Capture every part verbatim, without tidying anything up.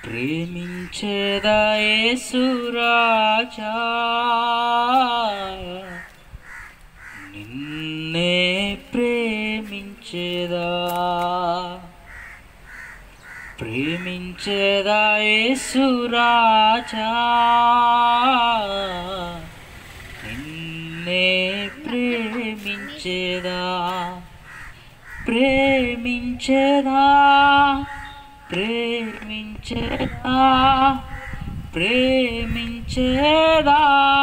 ప్రేమించేదా యేసు రాజా నిన్నే ప్రేమించేదా ప్రేమించేదా యేసు రాజా నిన్నే ప్రేమించేదా ప్రేమించేదా ప్రేమించేదా ప్రేమించేదా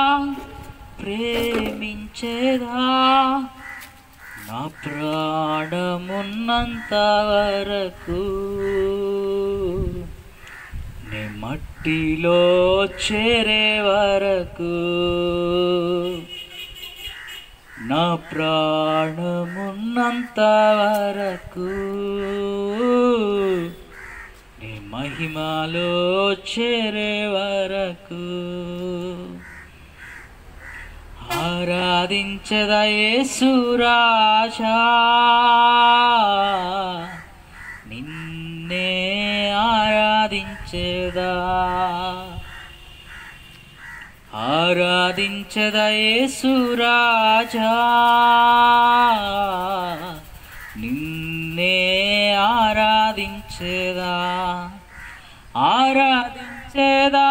ప్రేమించేదా నా ప్రాణమున్నంత వరకు నీ మట్టిలో చేరే వరకు నా ప్రాణమున్నంత వరకు నీ మహిమలో చేరే వరకు ఆరాధించదా యేసు రాజా నిన్నే ఆరాధించదా ఆరాధించదా యేసు రాజా నిన్నే ఆరాధించదా ఆరాధించదా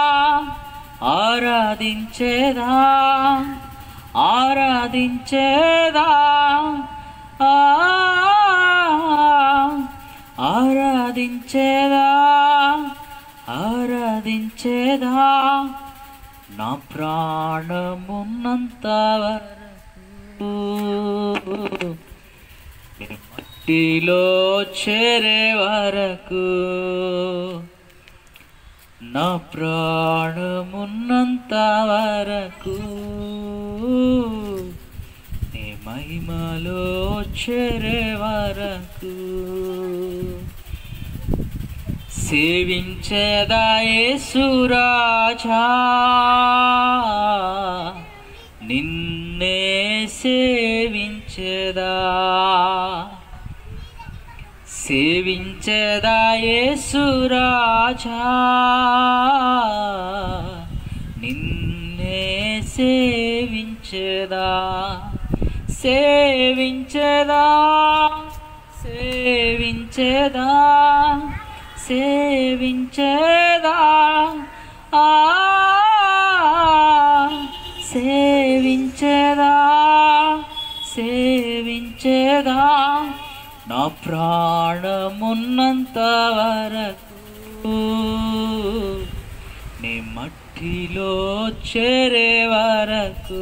ఆరాధించదా ఆరాధించదా ఆరాధించదా ఆరాధించదా నా ప్రాణమున్నంత వరకు మట్టిలో చేరే వరకు నా ప్రాణమున్నంత వరకు నీ మహిమలో చేరే వరకు సేవించేదా యేసు రాజా నిన్నే సేవించేదా సేవించేదా యేసు రాజా నిన్నే సేవించేదా సేవించేదా సేవించేదా సేవించేదా ఆ సేవించేదా సేవించేదా నా ప్రాణమున్నంత వరకు నీ మట్టిలో చేరే వరకు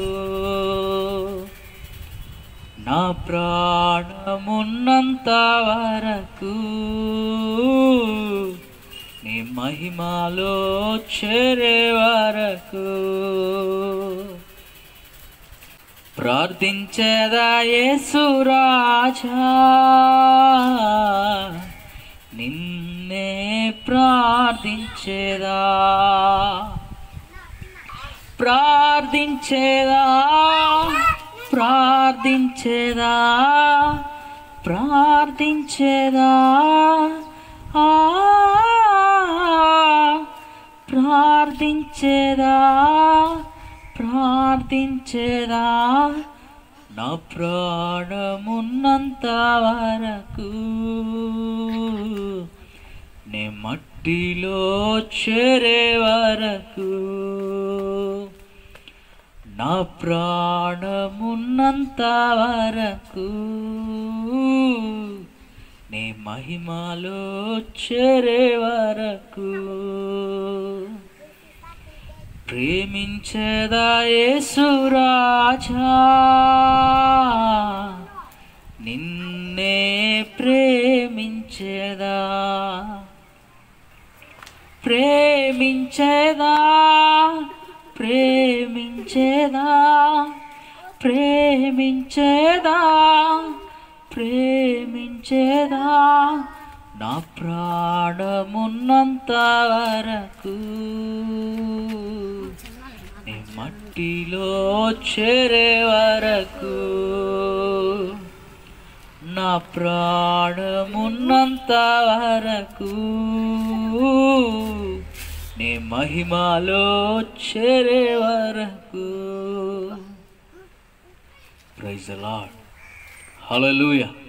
నా ప్రాణమున్నంత వరకు నీ మహిమలో చేరే వరకు ప్రార్థించేదా యేసు రాజా నిన్నే ప్రార్థించేదా ప్రార్థించేదా ప్రార్థించేదా ప్రార్థించేదా ఆ ప్రార్థించేదా ప్రార్థించేదా నా ప్రాణమున్నంత వరకు నే మట్టిలో చేరే వరకు నా ప్రాణమున్నంత వరకు నీ మహిమలో చేరే వరకు ప్రేమించేదా యేసు రాజా నిన్నే ప్రేమించేదా ప్రేమించేదా ప్రేమించేదా ప్రేమించేదా ప్రేమించేదా నా ప్రాణమున్నంత వరకు నీ మట్టిలో చేరే వరకు నా ప్రాణమున్నంత వరకు నీ మహిమలో చేరే వరకు. Praise the Lord. హల్లెలూయా.